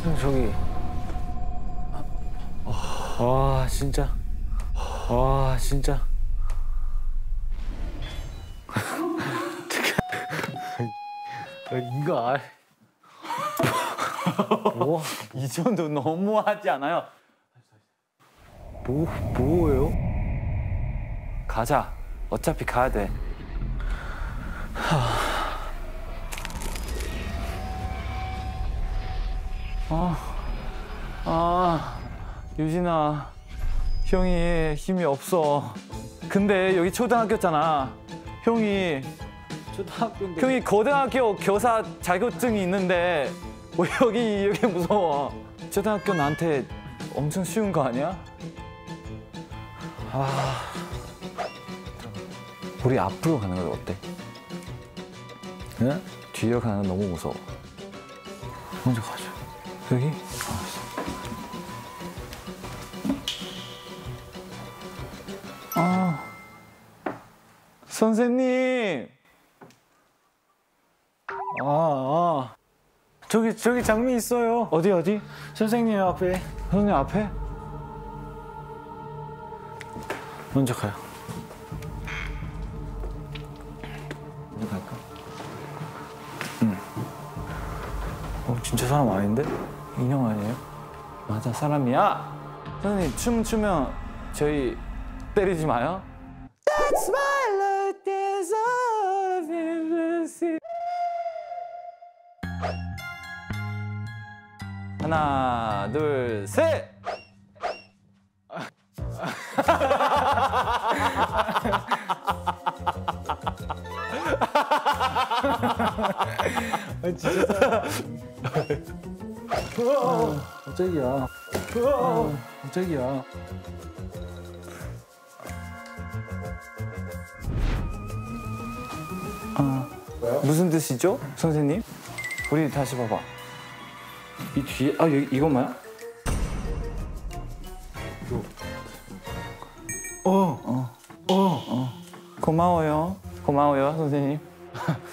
저기. 와, 진짜. 와, 진짜. 이거 알. 뭐? 이 정도 너무하지 않아요? 뭐예요? 가자. 어차피 가야 돼. 유진아, 형이 힘이 없어. 근데 여기 초등학교잖아. 초등학교인데. 형이 고등학교 교사 자격증이 있는데 왜 여기 무서워? 초등학교 나한테 엄청 쉬운 거 아니야? 우리 앞으로 가는 건 어때? 네? 뒤로 가는 건 너무 무서워. 먼저 가자. 여기? 선생님! 저기 장미 있어요. 어디? 선생님 앞에. 선생님 앞에? 먼저 가요. 먼저 갈까? 진짜 사람 아닌데? 인형 아니에요? 맞아, 사람이야. 선생님, 춤 추면 저희 때리지 마요. That's my life, there's all of you. 하나, 둘, 셋! 진짜 깜짝이야. 깜짝이야. 무슨 뜻이죠, 선생님? 우리 다시 봐봐. 이 뒤에, 여기 이것만요? 고마워요, 선생님.